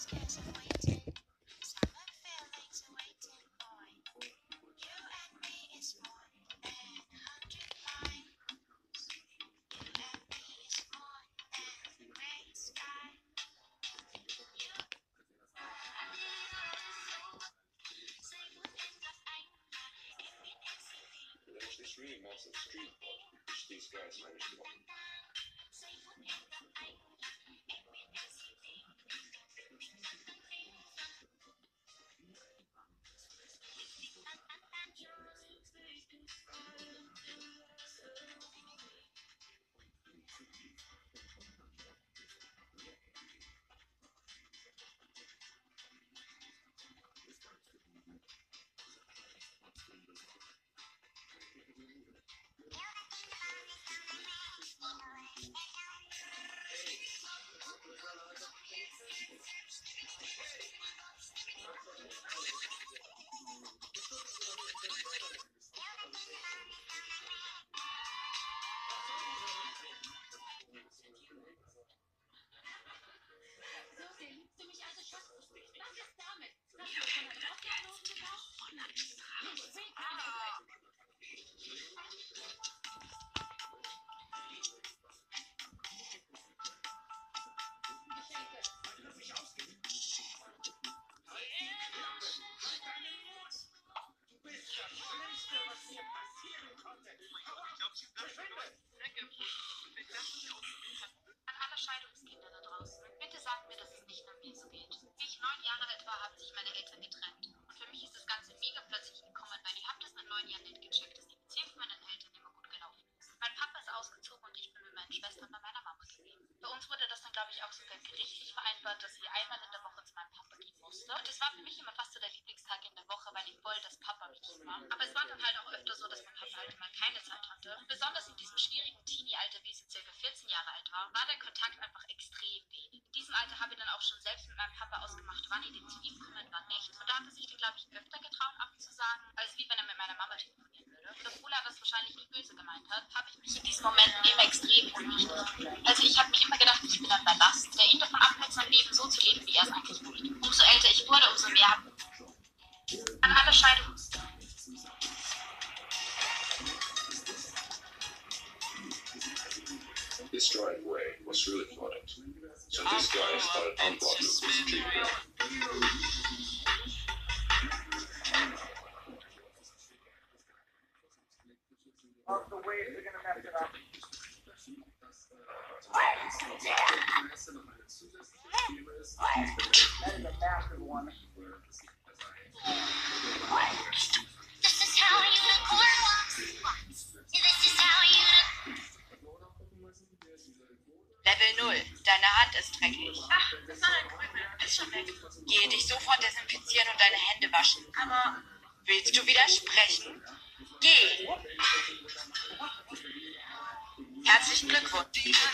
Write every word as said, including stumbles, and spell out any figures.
This really massive street which these guys managed to open. An alle Scheidungskinder da draußen, bitte sagt mir, dass es nicht nur mir so geht. Wie ich neun Jahre alt war, haben sich meine Eltern getrennt. Und für mich ist das Ganze mega plötzlich gekommen, weil ich habe das mit neun Jahren nicht gecheckt, dass die Beziehung von meinen Eltern immer gut gelaufen ist. Mein Papa ist ausgezogen und ich bin mit meinen Schwestern bei meiner Mama geblieben. Bei uns wurde das dann, glaube ich, auch sogar gerichtlich vereinbart, dass ich einmal in der Woche zu meinem Papa gehen musste. Und das war für mich immer fast so der Lieblingstag in der Woche, weil ich voll das Papa-Mädchen war. Aber es war dann halt auch öfter so, dass mein Papa halt mal keine Zeit hatte. Und besonders in diesem schwierigen Teenie-Alter, wie sie circa vierzehn Jahre alt war, war der Kontakt einfach extrem wenig. In diesem Alter habe ich dann auch schon selbst mit meinem Papa ausgemacht, wann ich den zu ihm kommen, wann nicht. Und da hat er sich dann, glaube ich, öfter getraut abzusagen, als wie wenn er mit meiner Mama telefonieren würde. Und obwohl er das wahrscheinlich nie böse gemeint hat, habe ich mich in diesen Momenten immer extrem unwichtig gefühlt. Also ich habe mir immer gedacht, ich bin ein Ballast, der ihn davon abhält, sein Leben so zu leben, wie er es eigentlich möchte. Umso älter ich wurde, umso mehr habe ich an alle Scheidungen. This driveway was really flooded, so these guys started unblocking the street. Of the waves are gonna mess it up. That is a massive one. This is how a unicorn walks. This is how a unicorn. Level null. Deine Hand ist dreckig. Ach, das war ein Krümel. Ist schon weg. Gehe dich sofort desinfizieren und deine Hände waschen. Aber Willst du widersprechen? Geh. Herzlichen Glückwunsch.